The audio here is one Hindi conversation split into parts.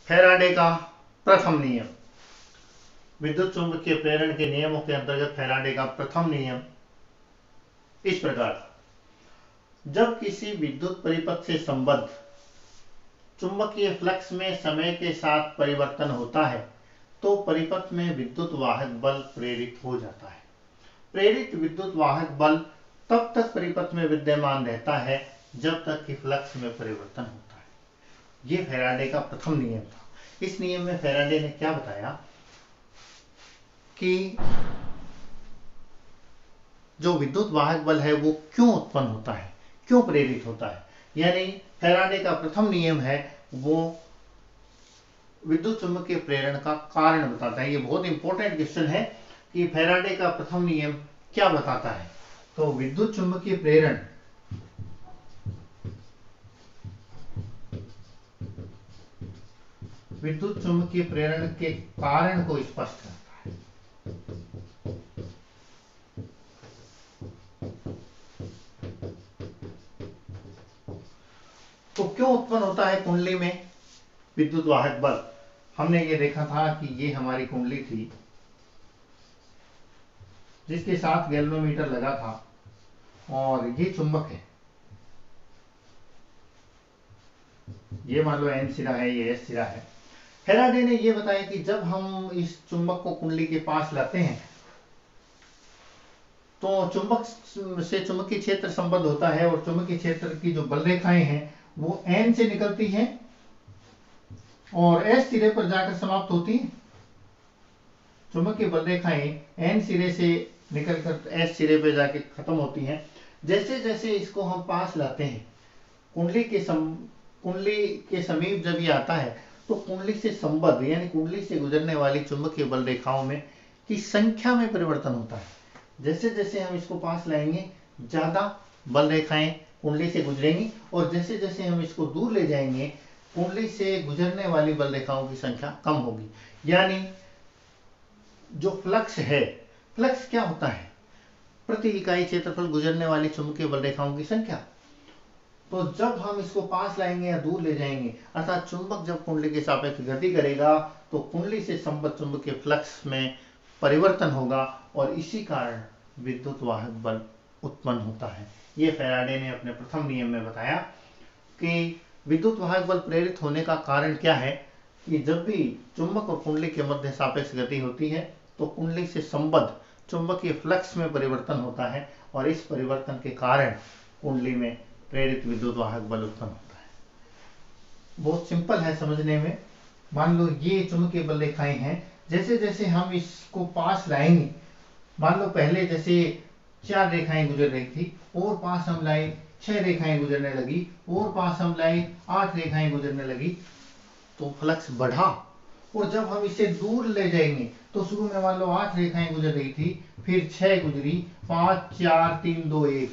फैराडे का प्रथम नियम। विद्युत चुंबकीय प्रेरण के नियमों के अंतर्गत फैराडे का प्रथम नियम इस प्रकार था। जब किसी विद्युत परिपथ से संबद्ध चुंबकीय फ्लक्स में समय के साथ परिवर्तन होता है तो परिपथ में विद्युत वाहक बल प्रेरित हो जाता है। प्रेरित विद्युत वाहक बल तब तक परिपथ में विद्यमान रहता है जब तक कि फ्लक्स में परिवर्तन होता है। यह फैराडे का प्रथम नियम था। इस नियम में फैराडे ने क्या बताया कि जो विद्युत वाहक बल है वो क्यों उत्पन्न होता है, क्यों प्रेरित होता है। यानी फैराडे का प्रथम नियम है वो विद्युत चुंबकीय प्रेरण का कारण बताता है। ये बहुत इंपॉर्टेंट क्वेश्चन है कि फैराडे का प्रथम नियम क्या बताता है। तो विद्युत चुंबकीय प्रेरण के कारण को स्पष्ट करता है। तो क्यों उत्पन्न होता है कुंडली में विद्युत वाहक बल। हमने ये देखा था कि ये हमारी कुंडली थी जिसके साथ गैल्वेनोमीटर लगा था और ये चुंबक है। ये मान लो एन सिरा है, ये एस सिरा है। फैराडे ने ये बताया कि जब हम इस चुंबक को कुंडली के पास लाते हैं तो चुंबक से चुंबकीय क्षेत्र संबद्ध होता है और चुंबकीय क्षेत्र की जो बल रेखाएं हैं वो एन से निकलती हैं और एस सिरे पर जाकर समाप्त होती हैं। चुंबकीय बल रेखाएं एन सिरे से निकलकर एस सिरे पे जाके खत्म होती हैं। जैसे जैसे इसको हम पास लाते हैं कुंडली के समीप जब ये आता है तो कुंडली से संबद्ध यानी कुंडली से गुजरने वाली चुंबकीय बल रेखाओं में की संख्या में परिवर्तन होता है। जैसे जैसे हम इसको पास लाएंगे ज्यादा बल रेखाएं कुंडली से गुजरेंगी और जैसे जैसे हम इसको दूर ले जाएंगे कुंडली से गुजरने वाली बल रेखाओं की संख्या कम होगी। यानी जो फ्लक्स है, फ्लक्स क्या होता है? प्रति इकाई क्षेत्रफल गुजरने वाली चुंबकीय बल रेखाओं की संख्या। तो जब हम इसको पास लाएंगे या दूर ले जाएंगे अर्थात चुंबक जब कुंडली के सापेक्ष गति करेगा तो कुंडली से संबद्ध चुंबकीय फ्लक्स में परिवर्तन होगा और इसी कारण विद्युत वाहक बल उत्पन्न होता है। यह फैराडे ने अपने प्रथम नियम में बताया कि विद्युत वाहक बल प्रेरित होने का कारण क्या है कि जब भी चुंबक और कुंडली के मध्य सापेक्ष गति होती है तो कुंडली से संबद्ध चुंबकीय फ्लक्स में परिवर्तन होता है और इस परिवर्तन के कारण कुंडली में प्रेरित विद्युत वाहक बल उत्पन्न होता है। बहुत सिंपल है समझने में। मान लो ये चुंबकीय बल रेखाएं हैं, जैसे जैसे हम इसको पास लाएंगे, मान लो पहले जैसे 4 रेखाएं गुजर रही थी और पास हम लाए 6 रेखाएं गुजरने लगी और पास हम लाए 8 रेखाएं गुजरने लगी तो फ्लक्स बढ़ा। और जब हम इसे दूर ले जाएंगे तो शुरू में मान लो 8 रेखाएं गुजर रही थी, फिर 6 गुजरी, 5 4 3 2 1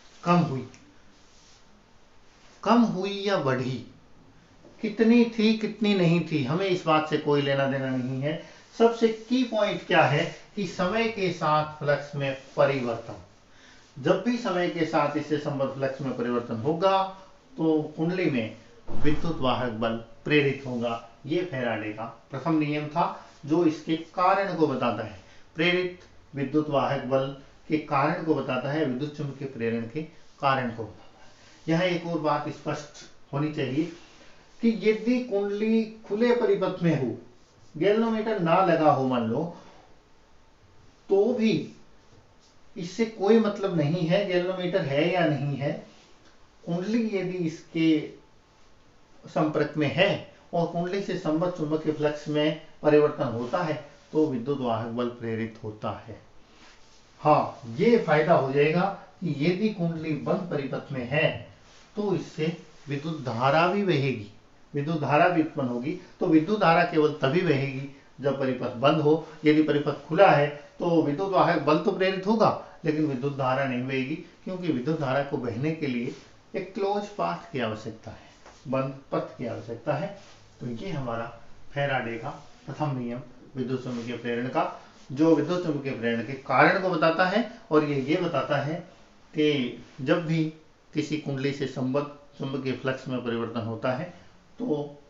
कम हुई या बढ़ी, कितनी थी कितनी नहीं थी हमें इस बात से कोई लेना देना नहीं है। सबसे की पॉइंट क्या है कि समय के साथ फ्लक्स में परिवर्तन। जब भी समय के साथ इससे संबद्ध फ्लक्स में परिवर्तन होगा तो कुंडली में विद्युत वाहक बल प्रेरित होगा। यह फैराडे का प्रथम नियम था जो इसके कारण को बताता है। प्रेरित विद्युत वाहक बल के कारण को बताता है, विद्युत चुंबकीय प्रेरण के कारण को बताता है। यह एक और बात स्पष्ट होनी चाहिए कि यदि कुंडली खुले परिपथ में हो, गैल्वेनोमीटर ना लगा हो मान लो, तो भी इससे कोई मतलब नहीं है गैल्वेनोमीटर है या नहीं है। कुंडली यदि इसके संपर्क में है और कुंडली से संबद्ध चुंबकीय फ्लक्स में परिवर्तन होता है तो विद्युत वाहक बल प्रेरित होता है। हाँ, ये फायदा हो जाएगा कि यदि कुंडली बंद परिपथ में है तो इससे विद्युत धारा भी बहेगी, विद्युत धारा भी उत्पन्न होगी। तो विद्युत धारा केवल तभी बहेगी जब परिपथ बंद हो। यदि परिपथ खुला है तो विद्युत वाहक बल तो प्रेरित होगा लेकिन विद्युत धारा नहीं बहेगी, क्योंकि विद्युत धारा को बहने के लिए एक क्लोज पाथ की आवश्यकता है, बंद पथ की आवश्यकता है। तो ये हमारा फैराडे का प्रथम नियम विद्युत चुंबकीय प्रेरण का, जो विद्युत चुंबकीय प्रेरण के कारण को बताता है और ये बताता है कि जब भी किसी कुंडली से संबद्ध चुंबकीय फ्लक्स में परिवर्तन होता है तो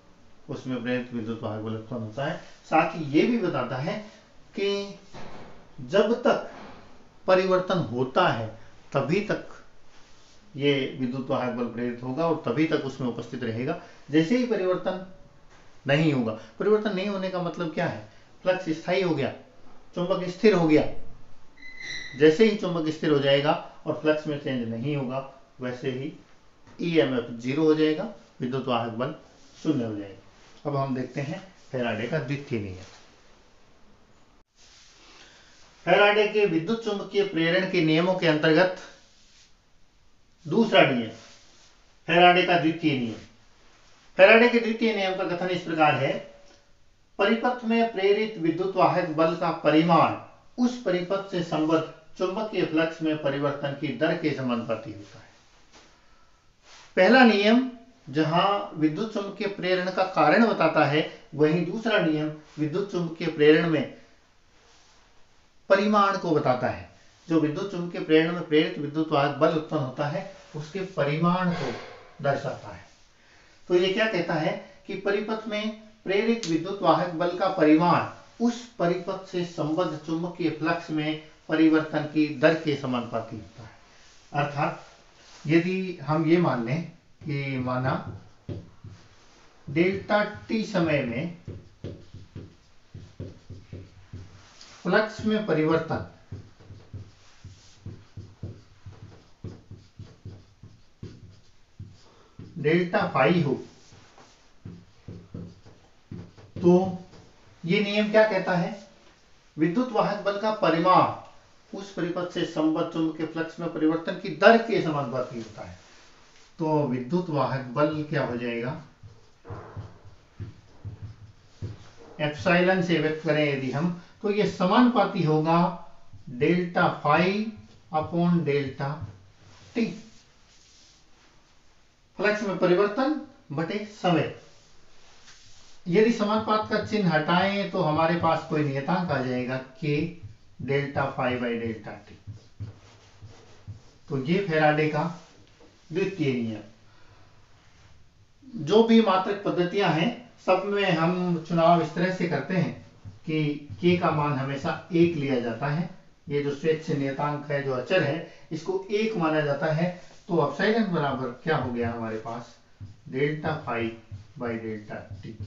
उसमें प्रेरित विद्युत वाहक बल उत्पन्न होता है। साथ ही ये भी बताता है कि जब तक परिवर्तन होता है तभी तक ये विद्युत वाहक बल प्रेरित होगा और तभी तक उसमें उपस्थित रहेगा। जैसे ही परिवर्तन नहीं होगा, परिवर्तन नहीं होने का मतलब क्या है, फ्लक्स स्थायी हो गया, चुंबक स्थिर हो गया। जैसे ही चुंबक स्थिर हो जाएगा और फ्लक्स में चेंज नहीं होगा, वैसे ही ईएमएफ 0 हो जाएगा, विद्युत वाहक बल 0 हो जाएगा। अब हम देखते हैं फैराडे का द्वितीय नियम। फैराडे के विद्युत चुंबकीय प्रेरण के नियमों के अंतर्गत दूसरा नियम, फैराडे का द्वितीय नियम। फैराडे के द्वितीय नियम का कथन इस प्रकार है, परिपथ में प्रेरित विद्युत वाहक बल का परिमाण उस परिपथ से संबद्ध चुंबकीय फ्लक्स में परिवर्तन की दर के समानुपाती होता है। पहला नियम जहां विद्युत चुंबकीय प्रेरण का कारण बताता है, वहीं दूसरा नियम विद्युत चुंबकीय प्रेरण में परिमाण को बताता है। जो विद्युत चुंबकीय प्रेरण में प्रेरित विद्युत वाहक बल उत्पन्न होता है, उसके परिमाण को दर्शाता है। तो ये क्या कहता है कि परिपथ में प्रेरित विद्युत वाहक बल का परिमाण उस परिपथ से संबद्ध चुंबकीय फ्लक्स में परिवर्तन की दर के समानुपाती होता है। अर्थात यदि हम ये मान लें कि माना डेल्टा टी समय में फ्लक्स में परिवर्तन डेल्टा फाई हो, तो ये नियम क्या कहता है, विद्युत वाहक बल का परिमाण उस परिपथ से संबद्ध चुंबकीय फ्लक्स में परिवर्तन की दर के समानुपाती होता है। तो विद्युत वाहक बल क्या हो जाएगा, एप्सिलॉन से व्यक्त करें यदि हम, तो ये समानुपाती होगा delta phi upon delta T, flux में परिवर्तन बटे समय। यदि समानुपात का चिन्ह हटाएं तो हमारे पास कोई नियतांक आ जाएगा के delta phi by delta T. तो ये फैराडे का द्वितीय नियम। जो भी मात्रक पद्धतियां हैं, सब में हम चुनाव इस तरह से करते हैं कि के का मान हमेशा 1 लिया जाता है। ये जो स्वेच्छ नियतांक है, जो अचर है, इसको 1 माना जाता है। तो एप्सिलॉन बराबर क्या हो गया हमारे पास, delta phi by delta T.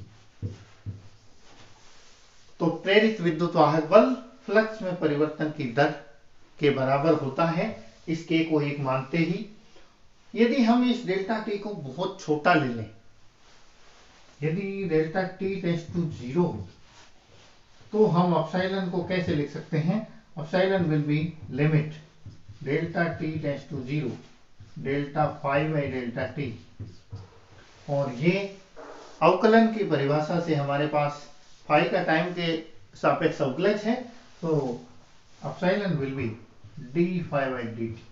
तो प्रेरित विद्युत वाहक बल फ्लक्स में परिवर्तन की दर के बराबर होता है, इस के को 1 मानते ही। यदि हम इस डेल्टा टी को बहुत छोटा ले लें, यदि डेल्टा टी टेंड्स टू 0 हो, तो हम एप्सिलॉन को कैसे लिख सकते हैं, epsilon will be limit delta T tends to 0 delta phi by delta T. और ये अवकलन की परिभाषा से हमारे पास फाई का टाइम के सापेक्ष अवकलज है, तो epsilon will be D phi by D T.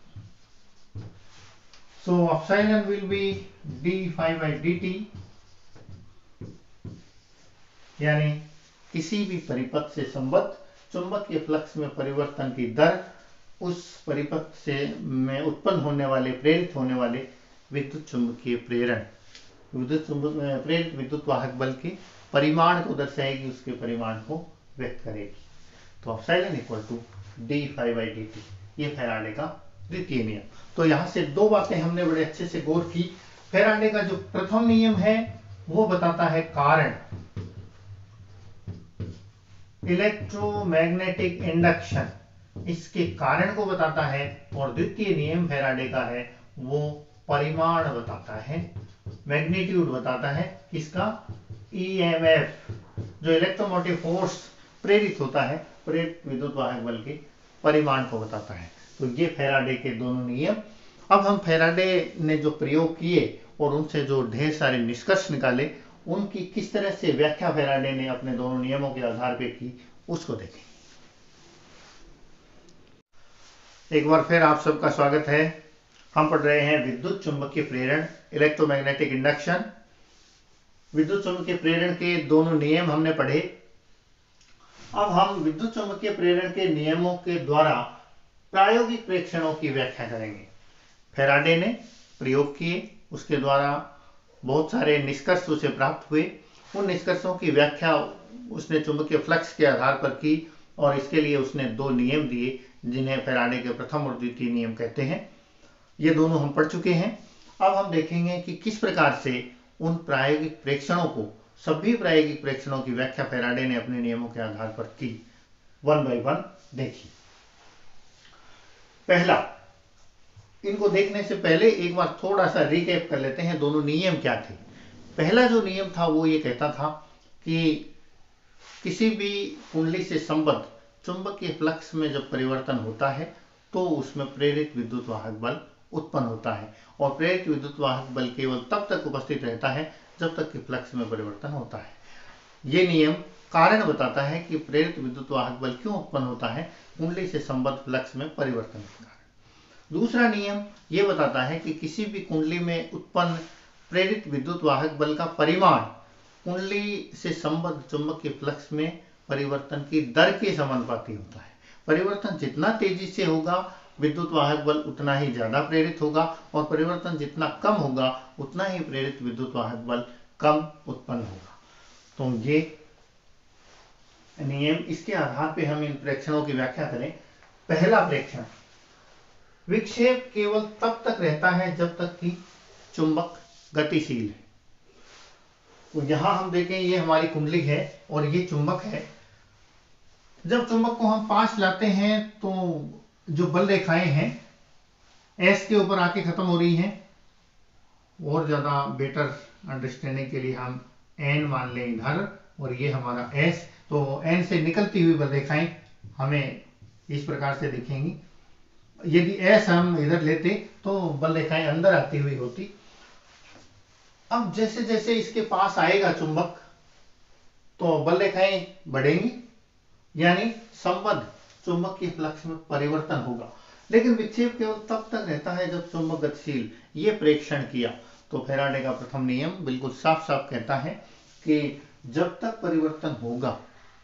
So epsilon will be d phi by dt, यानी किसी भी परिपथ से संबद्ध चुंबकीय फ्लक्स में परिवर्तन की दर उस परिपथ से में उत्पन्न होने वाले, प्रेरित होने वाले विद्युत चुंबकीय प्रेरण, प्रेरित विद्युत वाहक बल के परिमाण को दर्शाएगी, उसके परिमाण को व्यक्त करेगी। तो epsilon equal to D phi by D T, ये फैराडे का द्वितीय नियम। तो यहां से 2 बातें हमने बड़े अच्छे से गौर की। फैराडे का जो प्रथम नियम है वो बताता है कारण, इलेक्ट्रोमैग्नेटिक इंडक्शन, इसके कारण को बताता है। और द्वितीय नियम फैराडे का है वो परिमाण बताता है, मैग्नीट्यूड बताता है, किसका, ईएमएफ, जो इलेक्ट्रोमोटिव फोर्स प्रेरित होता है, प्रेरित विद्युत वाहक बल के परिमाण को बताता है। तो ये फैराडे के दोनों नियम। अब हम फैराडे ने जो प्रयोग किए और उनसे जो ढेर सारे निष्कर्ष निकाले, उनकी किस तरह से व्याख्या फैराडे ने अपने दोनों नियमों के आधार पर की, उसको देखें। एक बार फिर आप सबका स्वागत है। हम पढ़ रहे हैं विद्युत चुंबकीय प्रेरण, इलेक्ट्रोमैग्नेटिक इंडक्शन। विद्युत चुंबकीय प्रेरण के दोनों नियम हमने पढ़े। अब हम विद्युत चुंबकीय प्रेरण के नियमों के द्वारा प्रायोगिक प्रेक्षणों की व्याख्या करेंगे। फैराडे ने प्रयोग किए, उसके द्वारा बहुत सारे निष्कर्ष उसे प्राप्त हुए, उन निष्कर्षों की व्याख्या उसने चुंबकीय फ्लक्स के आधार पर की और इसके लिए उसने दो नियम दिए जिन्हें फैराडे के प्रथम और द्वितीय नियम कहते हैं। ये दोनों हम पढ़ चुके हैं। अब हम देखेंगे कि किस प्रकार से उन प्रायोगिक प्रेक्षणों को, सभी प्रायोगिक प्रेक्षणों की व्याख्या फैराडे ने अपने नियमों के आधार पर की। वन बाय वन देखिए। पहला, इनको देखने से पहले एक बार थोड़ा सा रिकैप कर लेते हैं दोनों नियम क्या थे। पहला जो नियम था वो ये कहता था कि किसी भी कुंडली से संबद्ध चुंबकीय फ्लक्स में जब परिवर्तन होता है तो उसमें प्रेरित विद्युत वाहक बल उत्पन्न होता है, और प्रेरित विद्युत वाहक बल केवल तब तक उपस्थित रहता है जब तक कि फ्लक्स में परिवर्तन होता है। ये नियम कारण बताता है कि प्रेरित विद्युत वाहक बल क्यों उत्पन्न होता है, कुंडली से संबद्ध फ्लक्स में परिवर्तन के कारण। दूसरा नियम ये बताता है कि किसी भी कुंडली में उत्पन्न प्रेरित विद्युत वाहक बल का परिमाण कुंडली से संबद्ध चुंबकीय फ्लक्स में परिवर्तन की दर के समानुपाती होता है। परिवर्तन जितना तेजी से होगा विद्युत वाहक बल उतना ही ज्यादा प्रेरित होगा, और परिवर्तन जितना कम होगा उतना ही प्रेरित विद्युत वाहक बल कम उत्पन्न होगा। तो ये नियम, इसके आधार पे हम इन प्रेक्षणों की व्याख्या करें। पहला प्रेक्षण, विक्षेप केवल तब तक रहता है जब तक कि चुंबक गतिशील है। तो यहां हम देखें ये हमारी कुंडली है और ये चुंबक है। जब चुंबक को हम पास लाते हैं तो जो बल रेखाएं हैं एस के ऊपर आके खत्म हो रही हैं। और ज्यादा बेटर अंडरस्टैंडिंग के लिए हम एन मान लें इधर, और ये हमारा एस। तो एन से निकलती हुई बल रेखाएं हमें इस प्रकार से दिखेंगी। यदि एस हम इधर लेते तो बल रेखाएं अंदर आती हुई होती। अब जैसे जैसे इसके पास आएगा चुंबक तो बल रेखाएं बढ़ेंगी, यानी संबद्ध चुंबकीय फ्लक्स में परिवर्तन होगा। लेकिन विक्षेप केवल तब तक रहता है जब चुंबक गतिशील। ये प्रेक्षण किया तो फैराडे का प्रथम नियम बिल्कुल साफ साफ कहता है कि जब तक परिवर्तन होगा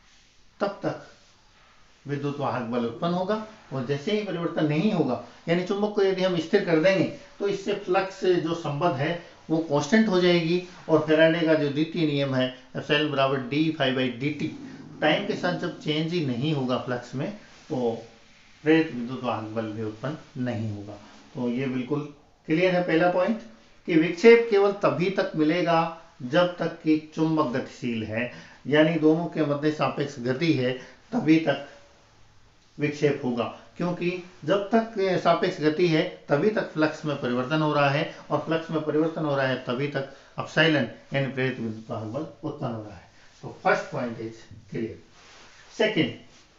तब तक विद्युत वाहक बल उत्पन्न होगा, और जैसे ही परिवर्तन नहीं होगा, यानी चुंबक को यदि हम स्थिर कर देंगे तो इससे फ्लक्स जो संबद्ध है वो कांस्टेंट हो जाएगी। और फैराडे का जो द्वितीय नियम है एप्सिलॉन बराबर D phi by D T, time के साथ जब चेंज ही नहीं होगा फ्लक्स में तो प्रेरित विद्युत वाहक बल भी उत्पन्न नहीं होगा। तो ये बिल्कुल क्लियर है पहला पॉइंट कि विक्षेप केवल तभी तक मिलेगा जब तक कि चुंबक गतिशील है, यानी दोनों के मध्य सापेक्ष गति है तभी तक विक्षेप होगा। क्योंकि जब तक सापेक्ष गति है तभी तक फ्लक्स में परिवर्तन हो रहा है, और फ्लक्स में परिवर्तन हो रहा है तभी तक एप्सिलॉन यानी प्रेरित विद्युत वाहक बल उत्पन्न हो रहा है। तो first point is clear. Second,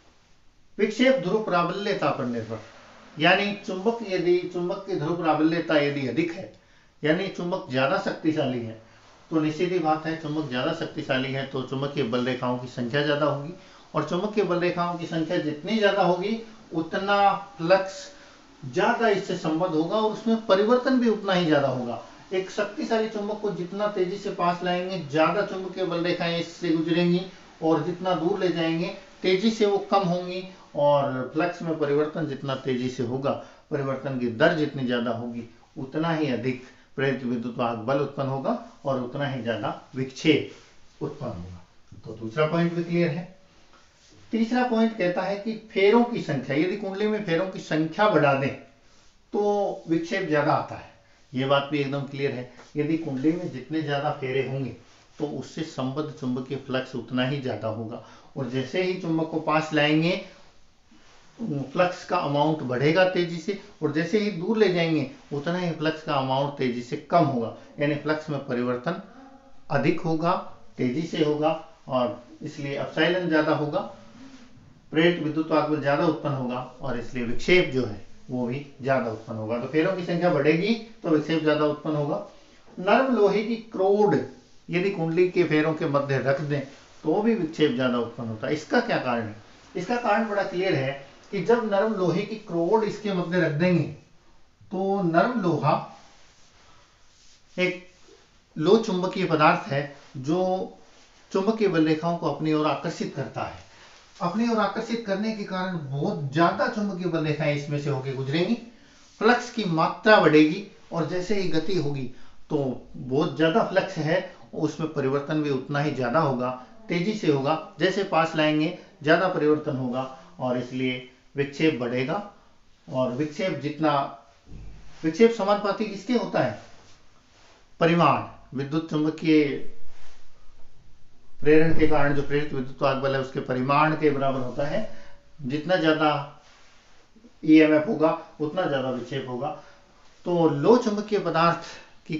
विक्षेप ध्रुव प्राबल्यता पर निर्भर, यानी चुंबक की ध्रुव प्राबल्यता यदि अधिक है, यानी चुंबक ज्यादा शक्तिशाली है, तो निश्चित ही बात है चुंबक ज्यादा शक्तिशाली है तो चुंबकीय बल रेखाओं की संख्या ज्यादा होगी, और चुंबकीय बल रेखाओं की संख्या जितनी ज्यादा होगी उतना फ्लक्स ज्यादा इससे संबद्ध होगा और उसमें परिवर्तन भी उतना ही ज्यादा होगा। एक शक्तिशाली चुंबक को जितना तेजी से पास लाएंगे ज्यादा चुंबकीय बल रेखाएं इससे गुजरेंगी, और जितना दूर ले जाएंगे तेजी से वो कम होंगी, और फ्लक्स में परिवर्तन जितना तेजी से होगा, परिवर्तन की दर जितनी ज्यादा होगी उतना ही अधिक प्रेरित विद्युत वाहक बल उत्पन्न होगा और उतना ही ज्यादा विक्षेप उत्पन्न होगा। तो दूसरा पॉइंट भी क्लियर है। तीसरा पॉइंट कहता है कि फेरों की संख्या, यदि कुंडली में फेरों की संख्या बढ़ा दें तो विक्षेप ज्यादा आता है। ये बात भी एकदम क्लियर है। यदि कुंडली में जितने ज्यादा फेरे होंगे तो उससे संबद्ध चुंबकीय फ्लक्स उतना ही ज्यादा होगा, और जैसे ही चुंबक को पास लाएंगे फ्लक्स का अमाउंट बढ़ेगा तेजी से, और जैसे ही दूर ले जाएंगे उतना ही फ्लक्स का अमाउंट तेजी से कम होगा, यानी फ्लक्स में परिवर्तन अधिक होगा, तेजी से होगा, और इसलिए एप्सिलॉन ज्यादा होगा, प्रेरित विद्युत वाहक बल ज्यादा उत्पन्न होगा, और इसलिए विक्षेप जो है वो भी ज्यादा उत्पन्न होगा। तो फेरों की संख्या बढ़ेगी तो विक्षेप ज्यादा उत्पन्न होगा। नरम लोहे की क्रोड यदि कुंडली के फेरों के मध्य रख दें तो भी विक्षेप ज्यादा उत्पन्न होता है। इसका क्या कारण है? इसका कारण बड़ा क्लियर है कि जब नरम लोहे की क्रोड इसके मध्य रख देंगे तो नरम लोहा एक लो चुंबकीय पदार्थ है जो चुंबकीय बल रेखाओं को अपनी ओर आकर्षित करता है। अपनी ओर आकर्षित करने के कारण बहुत ज्यादा चुंबकीय बल रेखाएं इसमें से होकर गुजरेंगी, फ्लक्स की मात्रा बढ़ेगी, और जैसे ही गति होगी तो बहुत ज्यादा फ्लक्स है उसमें परिवर्तन भी उतना ही ज्यादा होगा, तेजी से होगा। जैसे पास लाएंगे ज्यादा परिवर्तन होगा और इसलिए विक्षेप बढ़ेगा। और विक्षेप समानुपाती किसके होता है? परिमाण, विद्युत चुंबकीय प्रेरण के कारण जो प्रेरित विद्युत वाहक बल है उसके परिमाण के बराबर होता है। जितना ज्यादा ईएमएफ होगा उतना ज्यादा विक्षेप होगा। तो लो चुंबकीय पदार्थ की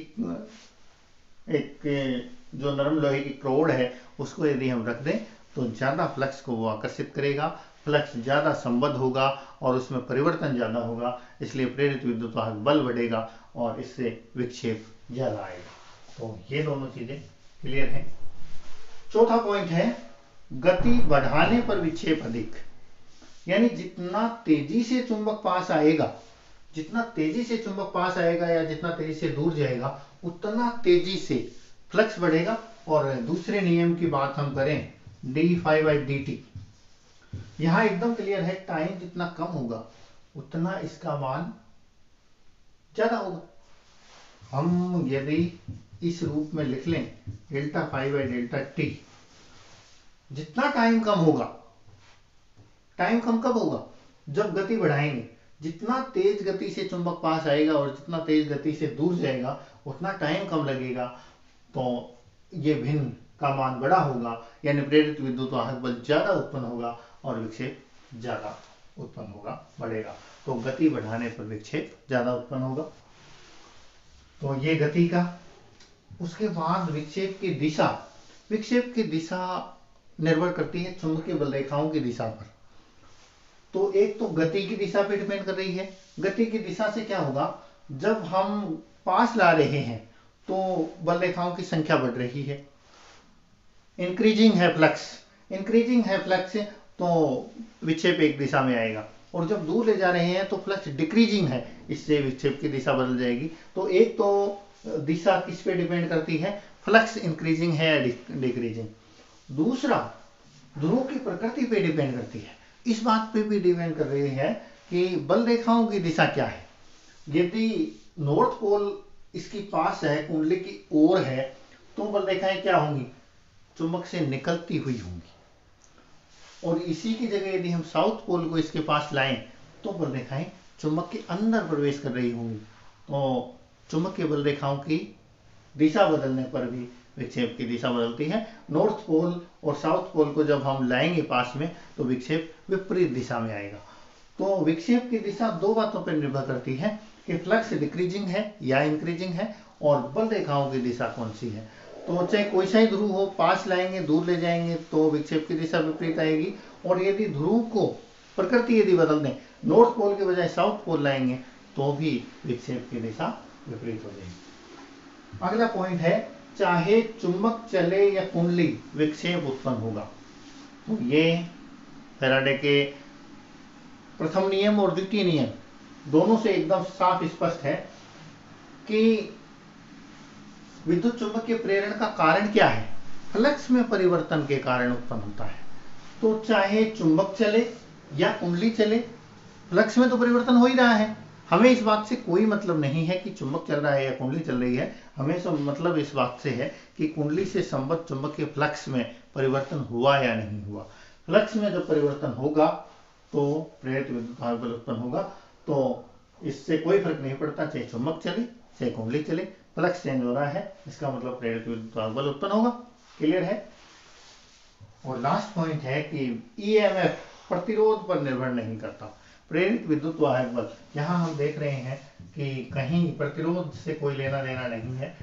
एक जो नरम लोहे की क्रोड है उसको यदि हम रख दें तो ज्यादा फ्लक्स को वो आकर्षित करेगा, फ्लक्स ज्यादा संबद्ध होगा और उसमें परिवर्तन ज्यादा होगा, इसलिए प्रेरित विद्युत वाहक बल बढ़ेगा और इससे विक्षेप ज्यादा आएगा। तो ये दोनों चीजें क्लियर हैं। चौथा पॉइंट है गति बढ़ाने पर विक्षेप अधिक। यानी जितना तेजी से चुंबक पास आएगा, जितना तेजी से चुंबक पास आएगा या जितना तेजी से दूर जाएगा उतना तेजी से फ्लक्स बढ़ेगा। और दूसरे नियम की बात हम करें d∅dt, यहां एकदम क्लियर है, टाइम जितना कम होगा उतना इसका मान ज्यादा होगा। हम यदि इस रूप में लिख लें ΔΦ/Δt, जितना टाइम कम होगा, टाइम कम कब होगा? जब गति बढ़ाएंगे। जितना तेज गति से चुंबक पास आएगा और जितना तेज गति से दूर जाएगा उतना टाइम कम लगेगा, तो ये भिन्न का मान बड़ा होगा, यानी प्रेरित विद्युत वाहक बल ज्यादा उत्पन्न होगा और विक्षेप ज्यादा उत्पन्न होगा, बढ़ेगा। तो गति बढ़ाने पर विक्षेप ज्यादा उत्पन्न होगा। तो ये गति का। उसके बाद विक्षेप की दिशा। विक्षेप की दिशा निर्भर करती है चुंबकीय बल रेखाओं की दिशा पर। तो एक तो गति की दिशा पे डिपेंड कर रही है। गति की दिशा से क्या होगा, जब हम पास ला रहे हैं तो बल रेखाओं की संख्या बढ़ रही है, इंक्रीजिंग है फ्लक्स, तो विक्षेप एक दिशा में आएगा। और जब दूर ले जा रहे हैं तो फ्लक्स डिक्रीजिंग है, इससे विक्षेप की दिशा बदल जाएगी। तो एक तो दिशा किस पे डिपेंड करती है, फ्लक्स इंक्रीजिंग है या डिक्रीजिंग। दूसरा ध्रुव की प्रकृति पे डिपेंड करती है, इस बात पे भी डिपेंड कर रही है कि बल रेखाओं की दिशा क्या है। यदि नॉर्थ पोल इसकी पास है, कुंडली की ओर है, तो बल रेखाएं क्या होंगी, चुंबक से निकलती हुई होंगी। और इसी की जगह यदि हम साउथ पोल को इसके पास लाएं तो बल रेखाएं चुंबक के अंदर प्रवेश कर रही होंगी। तो चुंबकीय बल रेखाओं की दिशा बदलने पर भी विक्षेप की दिशा बदलती है। नॉर्थ पोल और साउथ पोल को जब हम लाएंगे पास में तो विक्षेप विपरीत दिशा में आएगा। तो विक्षेप की दिशा दो बातों पर निर्भर करती है कि फ्लक्स डिक्रीजिंग है या इंक्रीजिंग है और बल रेखाओं की दिशा कौन सी है। तो चाहे कोई सा ही ध्रुव हो, पास लाएंगे दूर ले जाएंगे तो विक्षेप की दिशा विपरीत आएगी। और यदि ध्रुव को प्रकृति यदि बदल दें, नॉर्थ पोल के बजाय साउथ पोल लाएंगे तो भी विक्षेप की दिशा विपरीत हो जाएगी। अगला पॉइंट है चाहे चुंबक चले या कुंडली विक्षेप उत्पन्न होगा। तो ये फैराडे के प्रथम नियम और द्वितीय नियम दोनों से एकदम साफ स्पष्ट है कि विद्युत चुंबकीय प्रेरण का कारण क्या है, फ्लक्स में परिवर्तन के कारण उत्पन्न होता है। तो चाहे चुंबक चले या कुंडली चले, फ्लक्स में तो परिवर्तन हो ही रहा है। हमें इस बात से कोई मतलब नहीं है कि चुंबक चल रहा है या कुंडली चल रही है, हमें सब मतलब इस बात से है कि कुंडली से संबद्ध चुंबकीय फ्लक्स में परिवर्तन हुआ या नहीं हुआ। फ्लक्स में जब परिवर्तन होगा तो प्रेरित विद्युत वाहक बल उत्पन्न होगा। तो इससे कोई फर्क नहीं पड़ता चाहे चुंबक चले चाहे कुंडली चले, फ्लक्स चेंज हो रहा है, इसका मतलब प्रेरित विद्युत वाहक बल उत्पन्न होगा। क्लियर है। और लास्ट पॉइंट है कि ईएमएफ प्रतिरोध पर निर्भर नहीं करता। प्रेरित विद्युत वाहक बल, यहां हम देख रहे हैं कि कहीं प्रतिरोध से कोई लेना देना नहीं है,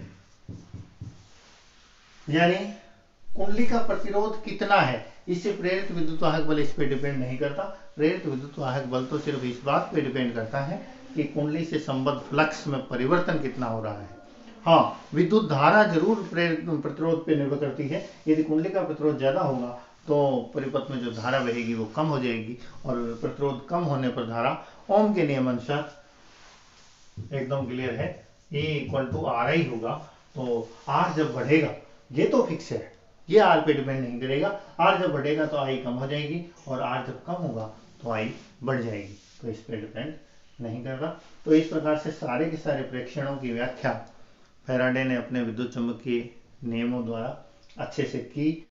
यानी कुंडली का प्रतिरोध कितना है इससे प्रेरित विद्युत वाहक बल इस पे डिपेंड नहीं करता। प्रेरित विद्युत वाहक बल तो सिर्फ इस बात पे डिपेंड करता है कि कुंडली से संबद्ध फ्लक्स में परिवर्तन कितना हो रहा है। हाँ, विद्युत धारा जरूर प्रेरित प्रतिरोध पे निर्भर करती है। यदि कुंडली का प्रतिरोध ज्यादा होगा तो परिपथ में जो धारा बहेगी वो कम हो जाएगी और प्रतिरोध कम होने पर धारा ओम के नियम अनुसार एकदम क्लियर है, E = RI होगा। तो R जब बढ़ेगा, ये तो फिक्स है, ये R पे डिपेंड नहीं करेगा। R जब बढ़ेगा तो I कम हो जाएगी और R जब कम होगा तो I बढ़ जाएगी, तो इस पे डिपेंड नहीं कर रहा। तो इस प्रकार से सारे के सारे प्रेक्षणों की व्याख्या फैराडे ने अपने विद्युत चुंबकीय नियमों द्वारा अच्छे से की।